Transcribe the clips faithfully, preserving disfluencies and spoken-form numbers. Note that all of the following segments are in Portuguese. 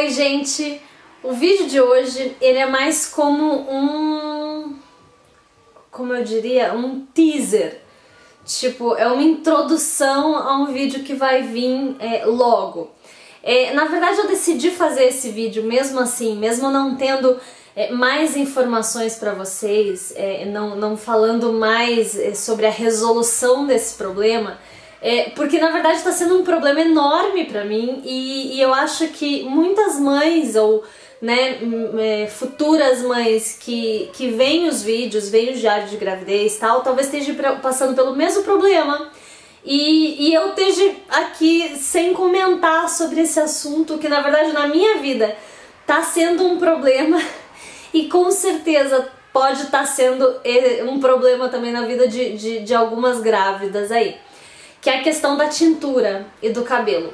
Oi gente, o vídeo de hoje ele é mais como um, como eu diria, um teaser. Tipo, é uma introdução a um vídeo que vai vir é, logo. É, na verdade eu decidi fazer esse vídeo mesmo assim, mesmo não tendo é, mais informações para vocês, é, não, não falando mais é, sobre a resolução desse problema, é, porque na verdade está sendo um problema enorme para mim e, e eu acho que muitas mães ou né, é, futuras mães que, que veem os vídeos, veem o diário de gravidez e tal, talvez estejam passando pelo mesmo problema. E, e eu esteja aqui sem comentar sobre esse assunto que na verdade na minha vida tá sendo um problema e com certeza pode estar tá sendo um problema também na vida de, de, de algumas grávidas aí, que é a questão da tintura e do cabelo.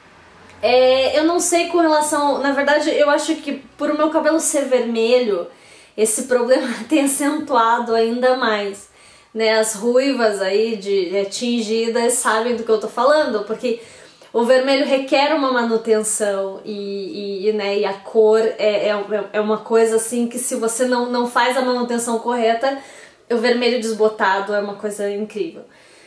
É, eu não sei com relação, na verdade eu acho que por o meu cabelo ser vermelho, esse problema tem acentuado ainda mais. Né, as ruivas aí de é, tingidas sabem do que eu tô falando, porque o vermelho requer uma manutenção e, e, né, e a cor é, é, é uma coisa assim que se você não, não faz a manutenção correta, o vermelho desbotado é uma coisa incrível.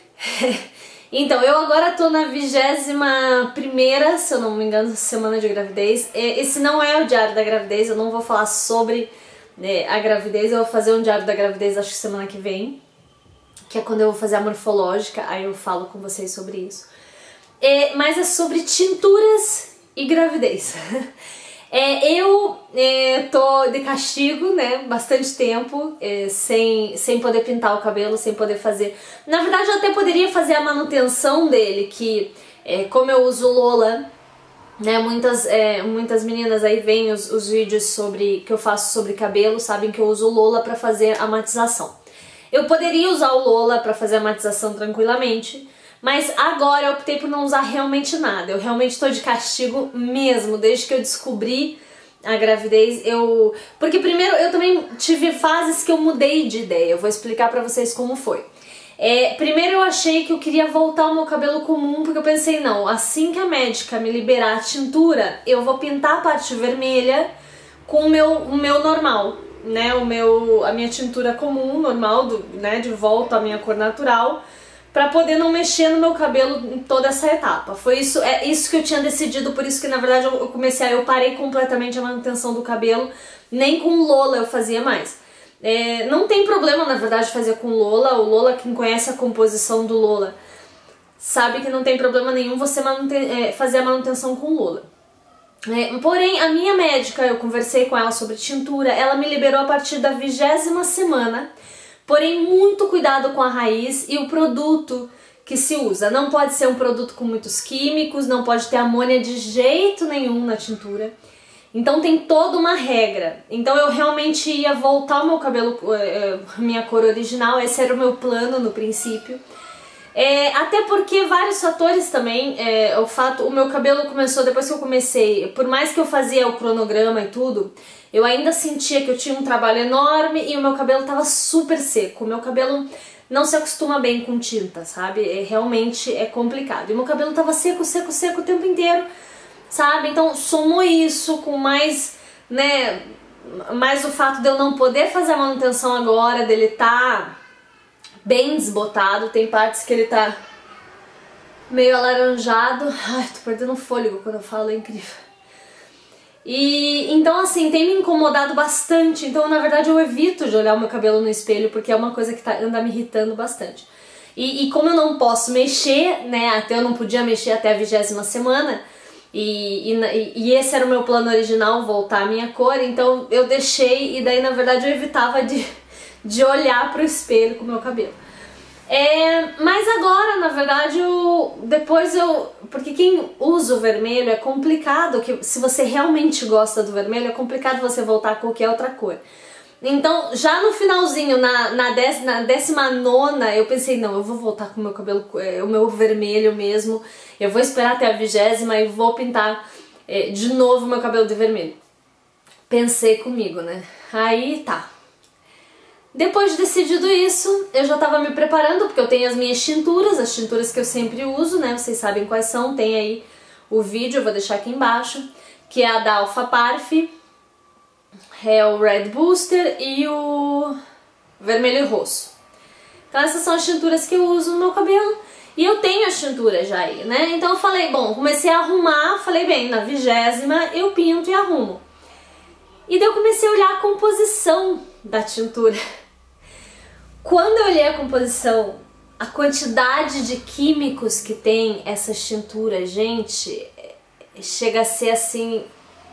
Então, eu agora tô na vigésima primeira, se eu não me engano, semana de gravidez. Esse não é o diário da gravidez, eu não vou falar sobre né, a gravidez, eu vou fazer um diário da gravidez acho que semana que vem, que é quando eu vou fazer a morfológica, aí eu falo com vocês sobre isso. É, mas é sobre tinturas e gravidez. É, eu é, tô de castigo, né, bastante tempo, é, sem, sem poder pintar o cabelo, sem poder fazer... Na verdade eu até poderia fazer a manutenção dele, que é, como eu uso Lola, né, muitas, é, muitas meninas aí veem os, os vídeos sobre, que eu faço sobre cabelo, sabem que eu uso Lola pra fazer a matização. Eu poderia usar o Lola pra fazer a matização tranquilamente, mas agora eu optei por não usar realmente nada. Eu realmente tô de castigo mesmo, desde que eu descobri a gravidez. Eu... Porque primeiro eu também tive fases que eu mudei de ideia, eu vou explicar pra vocês como foi. É, primeiro eu achei que eu queria voltar ao meu cabelo comum, porque eu pensei, não, assim que a médica me liberar a tintura, eu vou pintar a parte vermelha com o meu, o meu normal. Né, o meu, a minha tintura comum, normal, do, né, de volta à minha cor natural, pra poder não mexer no meu cabelo em toda essa etapa. Foi isso, é isso que eu tinha decidido, por isso que na verdade eu, eu comecei, eu parei completamente a manutenção do cabelo, nem com Lola eu fazia mais. É, não tem problema na verdade fazer com Lola, o Lola, quem conhece a composição do Lola, sabe que não tem problema nenhum você é, fazer a manutenção com Lola. É, porém, a minha médica, eu conversei com ela sobre tintura, ela me liberou a partir da vigésima semana, porém muito cuidado com a raiz e o produto que se usa. Não pode ser um produto com muitos químicos, não pode ter amônia de jeito nenhum na tintura. Então tem toda uma regra. Então eu realmente ia voltar o meu cabelo, minha cor original, esse era o meu plano no princípio. É, até porque vários fatores também, é, o fato, o meu cabelo começou, depois que eu comecei, por mais que eu fazia o cronograma e tudo, eu ainda sentia que eu tinha um trabalho enorme e o meu cabelo tava super seco. O meu cabelo não se acostuma bem com tinta, sabe? É, realmente é complicado. E o meu cabelo tava seco, seco, seco o tempo inteiro, sabe? Então somou isso com mais, né, mais o fato de eu não poder fazer a manutenção agora, dele tá bem desbotado, tem partes que ele tá meio alaranjado. Ai, tô perdendo fôlego quando eu falo, é incrível. E então assim, tem me incomodado bastante, então na verdade eu evito de olhar o meu cabelo no espelho, porque é uma coisa que tá, anda me irritando bastante. E, e como eu não posso mexer, né, até eu não podia mexer até a vigésima semana, e, e, e esse era o meu plano original, voltar a minha cor, então eu deixei, e daí na verdade eu evitava de... de olhar pro espelho com o meu cabelo. É, mas agora, na verdade, eu, depois eu... Porque quem usa o vermelho é complicado, que se você realmente gosta do vermelho, é complicado você voltar a qualquer outra cor. Então, já no finalzinho, na, na, dec, na décima nona, eu pensei, não, eu vou voltar com o meu cabelo, é, o meu vermelho mesmo, eu vou esperar até a vigésima e vou pintar é, de novo o meu cabelo de vermelho. Pensei comigo, né? Aí tá. Depois de decidido isso, eu já tava me preparando, porque eu tenho as minhas tinturas, as tinturas que eu sempre uso, né? Vocês sabem quais são, tem aí o vídeo, eu vou deixar aqui embaixo. que é a da Alpha Parf, é o Red Booster e o vermelho e roxo. Então essas são as tinturas que eu uso no meu cabelo. E eu tenho as tinturas já aí, né? Então eu falei, bom, comecei a arrumar, falei, bem, na vigésima eu pinto e arrumo. E daí eu comecei a olhar a composição da tintura. Quando eu olhei a composição, a quantidade de químicos que tem essas tinturas, gente, chega a ser assim...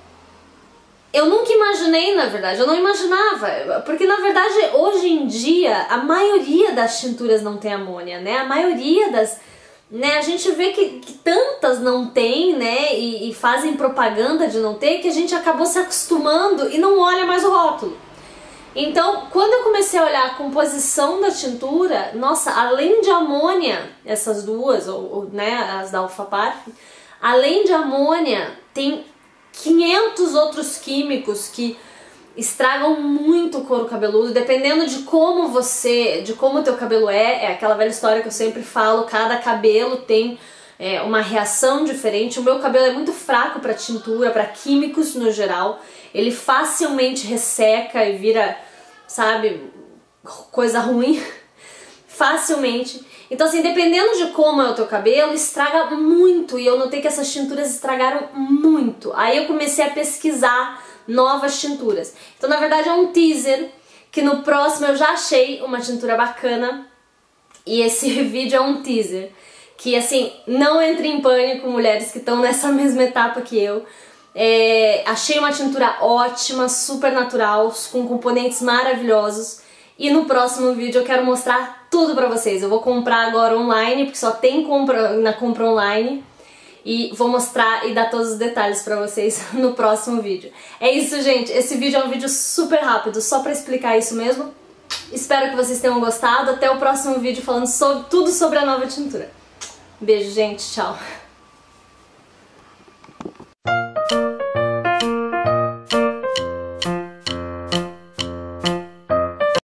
Eu nunca imaginei, na verdade, eu não imaginava, porque na verdade hoje em dia a maioria das tinturas não tem amônia, né? A maioria das... Né, a gente vê que, que tantas não tem, né, e, e fazem propaganda de não ter, que a gente acabou se acostumando e não olha mais o rótulo. Então, quando eu comecei a olhar a composição da tintura, nossa, além de amônia, essas duas, ou, ou né, as da Alpha Parf, além de amônia, tem quinhentos outros químicos que estragam muito o couro cabeludo, dependendo de como você, de como o teu cabelo é, é aquela velha história que eu sempre falo, cada cabelo tem é, uma reação diferente. O meu cabelo é muito fraco para tintura, para químicos no geral, ele facilmente resseca e vira, sabe, coisa ruim, facilmente. Então assim, dependendo de como é o teu cabelo, estraga muito, e eu notei que essas tinturas estragaram muito. Aí eu comecei a pesquisar novas tinturas. Então na verdade é um teaser, que no próximo eu já achei uma tintura bacana, e esse vídeo é um teaser, que assim, não entre em pânico mulheres que estão nessa mesma etapa que eu. É, achei uma tintura ótima, super natural, com componentes maravilhosos, e no próximo vídeo eu quero mostrar tudo pra vocês. Eu vou comprar agora online, porque só tem compra, na compra online, e vou mostrar e dar todos os detalhes pra vocês no próximo vídeo. É isso, gente, esse vídeo é um vídeo super rápido, só pra explicar isso mesmo. Espero que vocês tenham gostado, até o próximo vídeo falando sobre, tudo sobre a nova tintura. Beijo, gente, tchau!